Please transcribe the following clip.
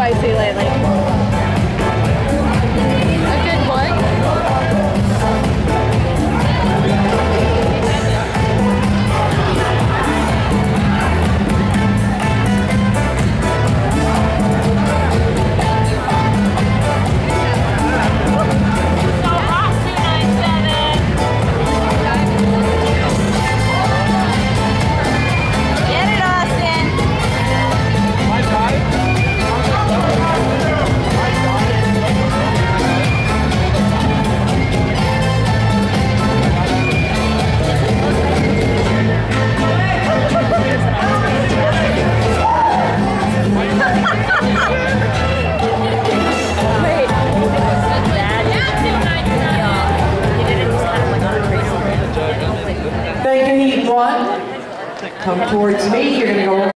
spicy lately. A good what? Thank you, Heat 1. Come towards me. You're going to go